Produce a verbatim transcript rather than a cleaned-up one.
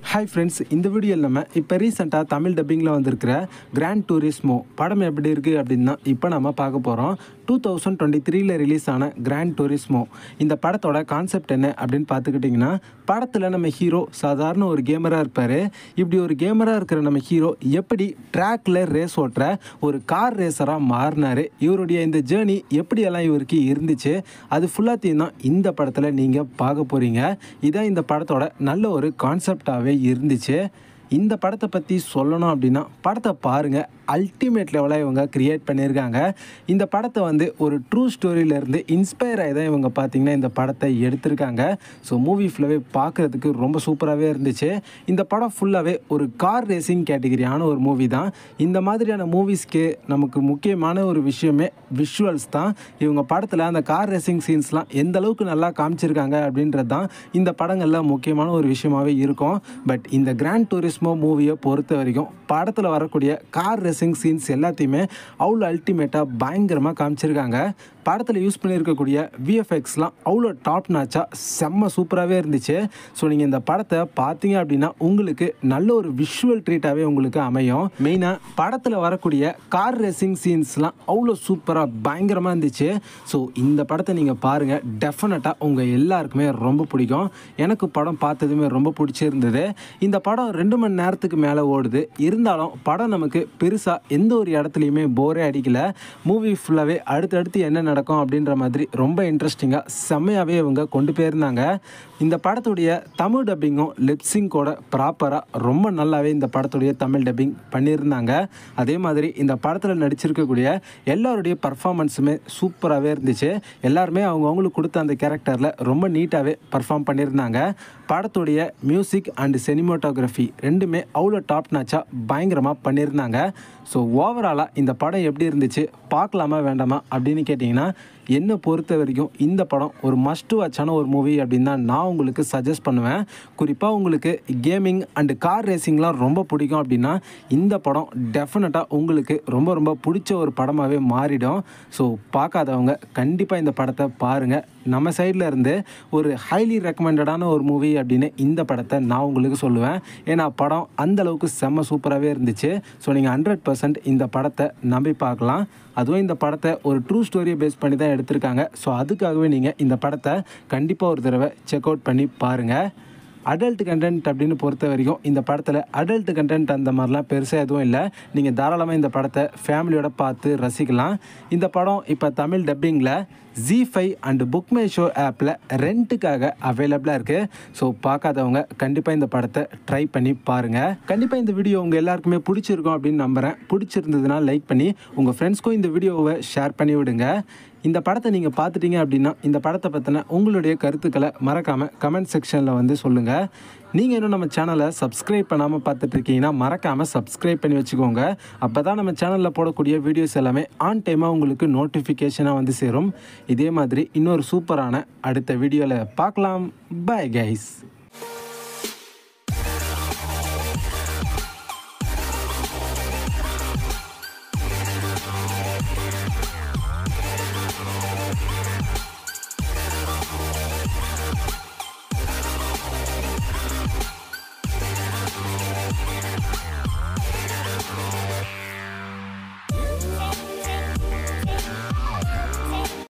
Hi friends, இந்த வீடியோல நம்ம இப்போ ரீசெண்டா தமிழ் டப்பிங்ல வந்திருக்கிற Gran Turismo படம் எப்படி இருக்கு அப்படினா இப்போ நாம பார்க்க போறோம். twenty twenty-three ல ரிலீஸ் ஆன Gran Turismo இந்த படத்தோட கான்செப்ட் என்ன அப்படினு பாத்துக்கிட்டீங்கன்னா படத்துல நம்ம ஹீரோ சாதாரண ஒரு கேமரா இருப்பாரு. இப்படி ஒரு கேமரா இருக்கிற நம்ம ஹீரோ எப்படி ட்ராக்ல ரேஸ் ஓட்ற ஒரு கார் ரேசரா மாறினாரு. இவருடைய இந்த ஜர்னி எப்படி எல்லாம் இவருக்கு இருந்துச்சு அது ஃபுல்லாத்தையும் தான் இந்த படத்துல நீங்க பார்க்க போறீங்க. இதான் இந்த படத்தோட நல்ல ஒரு கான்செப்டாவே இருந்துச்சு. இந்த படத்தை பற்றி சொல்லணும் அப்படின்னா படத்தை பாருங்கள், அல்டிமேட் லெவலாக இவங்க க்ரியேட் பண்ணியிருக்காங்க. இந்த படத்தை வந்து ஒரு ட்ரூ ஸ்டோரியிலேருந்து இன்ஸ்பயர் ஆகி தான் இவங்க பார்த்திங்கன்னா இந்த படத்தை எடுத்திருக்காங்க. ஸோ மூவி ஃபுல்லாகவே பார்க்குறதுக்கு ரொம்ப சூப்பராகவே இருந்துச்சு. இந்த படம் ஃபுல்லாகவே ஒரு கார் ரேசிங் கேட்டகரியான ஒரு மூவி தான். இந்த மாதிரியான மூவிஸ்க்கு நமக்கு முக்கியமான ஒரு விஷயமே விஷுவல்ஸ் தான். இவங்க படத்தில் அந்த கார் ரேசிங் சீன்ஸ்லாம் எந்த அளவுக்கு நல்லா காமிச்சிருக்காங்க அப்படின்றது தான் இந்த படங்களில் முக்கியமான ஒரு விஷயமாகவே இருக்கும். பட் இந்த கிராண்ட் டூரிஸ்மோ மூவியை பொறுத்த வரைக்கும் படத்தில் வரக்கூடிய கார் ரேசிங் சீன்ஸ் எல்லாத்தையுமே அவ்வளோ அல்டிமேட்டாக பயங்கரமாக காமிச்சிருக்காங்க. படத்தில் யூஸ் பண்ணியிருக்கக்கூடிய விஎஃப்எக்ஸ்லாம் அவ்வளோ டாப் நாச்சாக செம்ம சூப்பராகவே இருந்துச்சு. ஸோ நீங்கள் இந்த படத்தை பார்த்தீங்க அப்படின்னா உங்களுக்கு நல்ல ஒரு விஷுவல் ட்ரீட்டாகவே உங்களுக்கு அமையும். மெயினாக படத்தில் வரக்கூடிய கார் ரேசிங் சீன்ஸ்லாம் அவ்வளோ சூப்பராக பயங்கரமாக இருந்துச்சு. ஸோ இந்த படத்தை நீங்கள் பாருங்கள், டெஃபினட்டாக உங்கள் எல்லாருக்குமே ரொம்ப பிடிக்கும். எனக்கு படம் பார்த்ததுமே ரொம்ப பிடிச்சிருந்தது. இந்த படம் ரெண்டு மணி நேரத்துக்கு மேலே ஓடுது. இருந்தாலும் படம் நமக்கு பெருசாக எந்த ஒரு இடத்துலையுமே போரே அடிக்கல. மூவி ஃபுல்லாகவே அடுத்தடுத்து என்ன நடக்கும் அப்படின்ற மாதிரி ரொம்ப இன்ட்ரெஸ்டிங்காக செம்மையாகவே இவங்க கொண்டு போயிருந்தாங்க. இந்த படத்துடைய தமிழ் டப்பிங்கும் லிப்ஸிங்கோட ப்ராப்பராக ரொம்ப நல்லாவே இந்த படத்துடைய தமிழ் டப்பிங் பண்ணியிருந்தாங்க. அதே மாதிரி இந்த படத்தில் நடிச்சிருக்கக்கூடிய எல்லாருடைய பர்ஃபார்மன்ஸுமே சூப்பராகவே இருந்துச்சு. எல்லாருமே அவங்கவுங்களுக்கு கொடுத்த அந்த கேரக்டரில் ரொம்ப நீட்டாகவே பர்ஃபார்ம் பண்ணியிருந்தாங்க. படத்துடைய மியூசிக் அண்ட் சினிமாட்டோகிராஃபி ரெண்டுமே அவ்வளோ டாப் நாச்சாக பயங்கரமாக பண்ணியிருந்தாங்க. ஸோ ஓவராலாக இந்த படம் எப்படி இருந்துச்சு, பார்க்கலாமா வேண்டாமா அப்படின்னு கேட்டிங்கன்னா என்னை பொறுத்த வரைக்கும் இந்த படம் ஒரு மஸ்ட் வாட்சான ஒரு மூவி அப்படின்னு தான் நான் உங்களுக்கு சஜஸ்ட் பண்ணுவேன். குறிப்பாக உங்களுக்கு கேமிங் அண்டு கார் ரேசிங்லாம் ரொம்ப பிடிக்கும் அப்படின்னா இந்த படம் டெஃபினட்டாக உங்களுக்கு ரொம்ப ரொம்ப பிடிச்ச ஒரு படமாகவே மாறிடும். ஸோ பார்க்காதவங்க கண்டிப்பாக இந்த படத்தை பாருங்கள். நம்ம சைடில் இருந்து ஒரு ஹைலி ரெக்கமெண்டடான ஒரு மூவி அப்படின்னு இந்த படத்தை நான் உங்களுக்கு சொல்லுவேன். ஏன்னா படம் அந்தளவுக்கு செம்ம சூப்பராகவே இருந்துச்சு. ஸோ நீங்கள் ஹண்ட்ரட் பர்சன்ட் இந்த படத்தை நம்பி பார்க்கலாம். அதுவும் இந்த படத்தை ஒரு ட்ரூ ஸ்டோரியை பேஸ் பண்ணி தான் எடுத்திருக்காங்க. ஸோ அதுக்காகவே நீங்கள் இந்த படத்தை கண்டிப்பாக ஒரு தடவை செக் அவுட் பண்ணி பாருங்கள். அடல்ட் கண்டென்ட் அப்படின்னு பொறுத்த வரைக்கும் இந்த படத்தில் அடல்ட் கண்டென்ட் அந்த மாதிரிலாம் பெருசாக எதுவும் இல்லை. நீங்கள் தாராளமாக இந்த படத்தை ஃபேமிலியோட பார்த்து ரசிக்கலாம். இந்த படம் இப்போ தமிழ் டப்பிங்கில் Zee five and book my show ஆப்பில் ரெண்ட்டுக்காக அவைலபிளாக இருக்குது. ஸோ பார்க்காதவங்க கண்டிப்பாக இந்த படத்தை ட்ரை பண்ணி பாருங்கள். கண்டிப்பாக இந்த வீடியோ உங்கள் எல்லாருக்குமே பிடிச்சிருக்கும் அப்படின்னு நம்புகிறேன். பிடிச்சிருந்ததுன்னா லைக் பண்ணி உங்கள் ஃப்ரெண்ட்ஸ்க்கும் இந்த வீடியோவை ஷேர் பண்ணி விடுங்க. இந்த படத்தை நீங்கள் பார்த்துட்டீங்க அப்படின்னா இந்த படத்தை பற்றின உங்களுடைய கருத்துக்களை மறக்காமல் கமெண்ட் செக்ஷனில் வந்து சொல்லுங்கள். நீங்கள் இன்னும் நம்ம சேனலை சப்ஸ்கிரைப் பண்ணாமல் பார்த்துட்ருக்கீங்கன்னா மறக்காமல் சப்ஸ்கிரைப் பண்ணி வச்சுக்கோங்க. அப்போ தான் நம்ம சேனலில் போடக்கூடிய வீடியோஸ் எல்லாமே ஆன் டைமாக உங்களுக்கு நோட்டிஃபிகேஷனாக வந்து சேரும். இதே மாதிரி இன்னொரு சூப்பரான அடுத்த வீடியோவில் பார்க்கலாம். Bye guys.